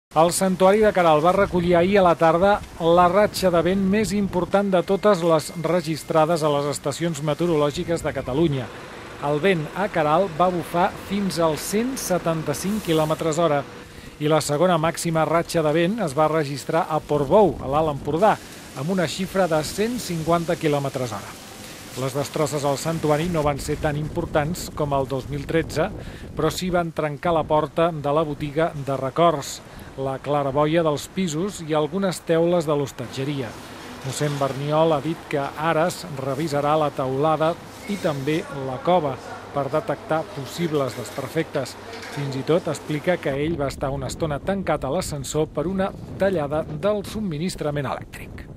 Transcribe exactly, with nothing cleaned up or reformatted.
El Santuari de Queralt va recollir ahir a la tarda la ratxa de vent més important de totes les registrades a les estacions meteorològiques de Catalunya. El vent a Queralt va bufar fins als cent setanta-cinc quilòmetres hora i la segona màxima ratxa de vent es va registrar a Portbou, a l'Alt Empordà, amb una xifra de cent cinquanta quilòmetres hora. Les destrosses al santuari no van ser tan importants com el dos mil tretze, però sí van trencar la porta de la botiga de records, la claraboia dels pisos i algunes teules de l'hostatgeria. Mossèn Berniol ha dit que ara es revisarà la teulada i també la cova per detectar possibles desperfectes. Fins i tot explica que ell va estar una estona tancat a l'ascensor per una tallada del subministrament elèctric.